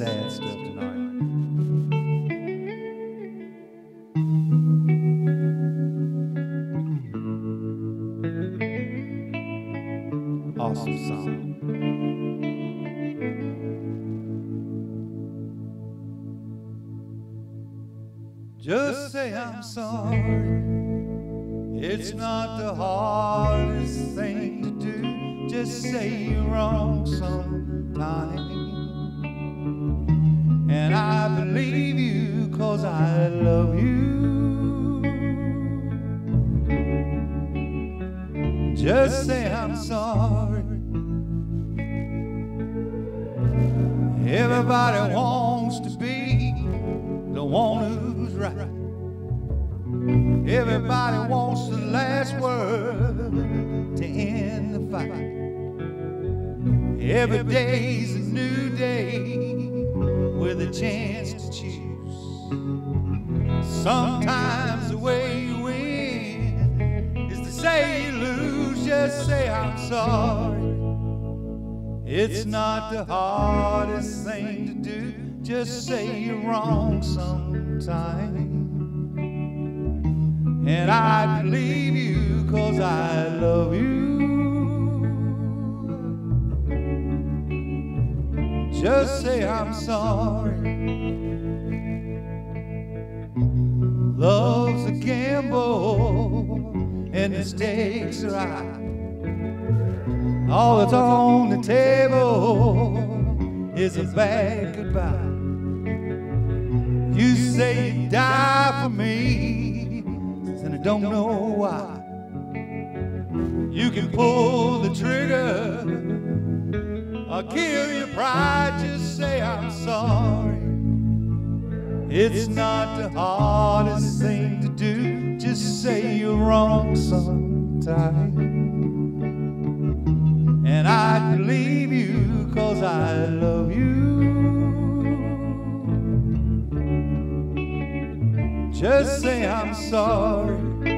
sad stuff tonight. Awesome song. Just say I'm sorry. It's not the hardest thing to do. Just say you're wrong sometime. And I believe you 'cause I love you. Just say I'm sorry. Everybody wants to be the one who's right. Everybody wants the last word to end the fight. Every day's a new day with a chance to choose. Sometimes the way you win is to say you lose. Just say I'm sorry. It's not the hardest thing to do. Just say you're wrong sometime. And I believe you 'cause I love you. Just say I'm sorry. Love's a gamble and the stakes are high. All that's on the table is a bad goodbye. You say you die for me, and I don't know why. You can pull the trigger or kill your pride. Just say I'm sorry. It's not the hardest thing to do. Just say you're wrong sometime. And I believe you 'cause I love you. Just say I'm sorry.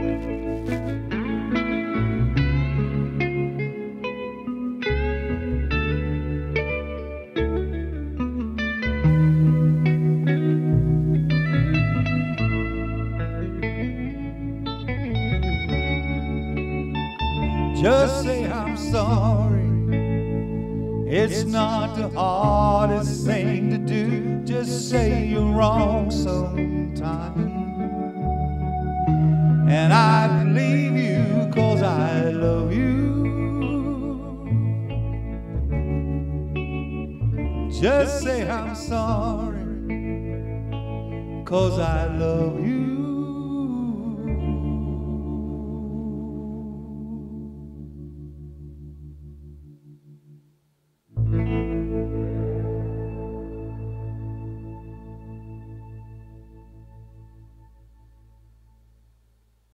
Just say I'm sorry. It's not the hardest thing to do. Just say you're wrong sometime. And I believe you 'cause I love you. Just say I'm sorry 'cause I love you.